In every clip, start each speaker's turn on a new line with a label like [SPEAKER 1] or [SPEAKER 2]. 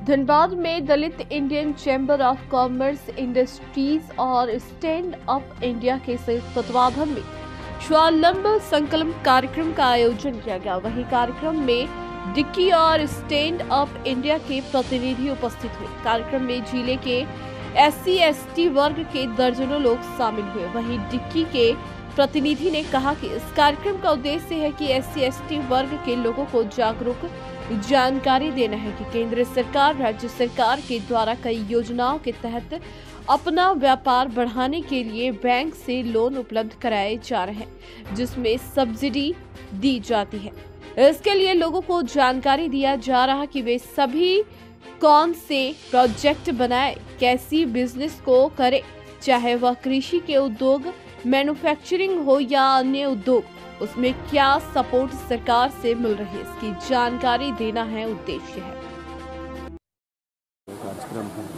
[SPEAKER 1] धनबाद में Dalit Indian chamber of commerce, industries और stand up India के संयुक्त तत्वाधान में स्वावलंबन संकल्प कार्यक्रम का आयोजन किया गया। वहीं कार्यक्रम में डिक्की और स्टैंड अप इंडिया के प्रतिनिधि उपस्थित हुए। कार्यक्रम में जिले के SC/ST वर्ग के दर्जनों लोग शामिल हुए। वहीं डिक्की के प्रतिनिधि ने कहा कि इस कार्यक्रम का उद्देश्य है कि SC/ST वर्ग के लोगों को जागरूक जानकारी देना है कि केंद्र सरकार, राज्य सरकार के द्वारा कई योजनाओं के तहत अपना व्यापार बढ़ाने के लिए बैंक से लोन उपलब्ध कराए जा रहे हैं, जिसमें सब्सिडी दी जाती है। इसके लिए लोगों को जानकारी दिया जा रहा कि वे सभी कौन से प्रोजेक्ट बनाए, कैसी बिजनेस को करे, चाहे वह कृषि के उद्योग, मैन्युफैक्चरिंग हो या अन्य उद्योग, उसमें क्या सपोर्ट सरकार से मिल रही है, इसकी जानकारी देना है उद्देश्य है।
[SPEAKER 2] कार्यक्रम है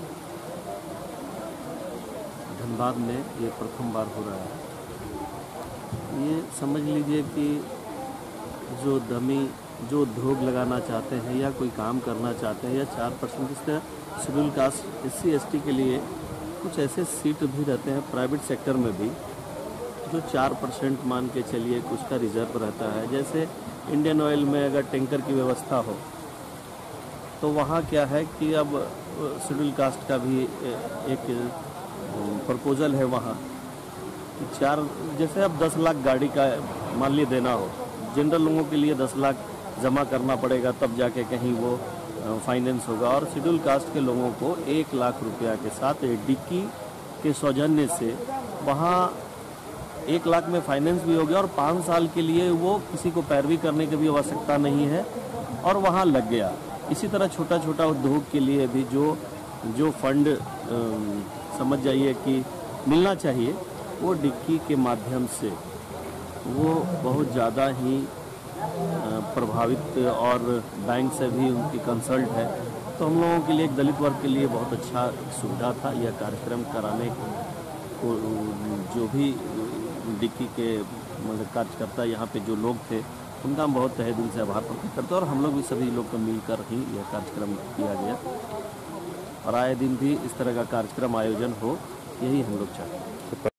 [SPEAKER 2] धनबाद में, ये प्रथम बार हो रहा है। ये समझ लीजिए कि जो उद्योग लगाना चाहते हैं या कोई काम करना चाहते हैं या 4% इस तरह शेड्यूल कास्ट SC/ST के लिए कुछ ऐसे सीट भी रहते हैं प्राइवेट सेक्टर में भी, जो 4% मान के चलिए कुछ का रिजर्व रहता है। जैसे इंडियन ऑयल में अगर टैंकर की व्यवस्था हो तो वहाँ क्या है कि अब शेड्यूल कास्ट का भी एक प्रपोजल है वहाँ कि जैसे अब 10 लाख गाड़ी का मान ली देना हो, जनरल लोगों के लिए 10 लाख जमा करना पड़ेगा, तब जाके कहीं वो फाइनेंस होगा। और शेड्यूल कास्ट के लोगों को 1 लाख रुपया के साथ डिक्की के सौजन्य से वहाँ 1 लाख में फाइनेंस भी हो गया और 5 साल के लिए वो किसी को पैरवी करने की भी आवश्यकता नहीं है और वहाँ लग गया। इसी तरह छोटा छोटा उद्योग के लिए भी जो फंड समझ जाइए कि मिलना चाहिए, वो डिक्की के माध्यम से वो बहुत ज़्यादा ही प्रभावित और बैंक से भी उनकी कंसल्ट है। तो हम लोगों के लिए, एक दलित वर्ग के लिए बहुत अच्छा सुविधा था यह कार्यक्रम कराने को। जो भी डिक्की के मतलब कार्यकर्ता यहाँ पे जो लोग थे, उनका हम बहुत तहे दिल से आभार प्रकट करते हैं और हम लोग भी सभी लोग को मिलकर ही यह कार्यक्रम किया गया और आए दिन भी इस तरह का कार्यक्रम आयोजन हो, यही हम लोग चाहते हैं।